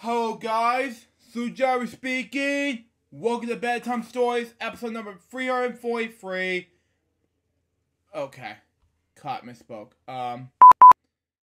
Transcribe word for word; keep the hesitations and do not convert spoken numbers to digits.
Hello guys, Sujari speaking. Welcome to Bedtime Stories, episode number three hundred forty-three. Okay, caught misspoke. Um...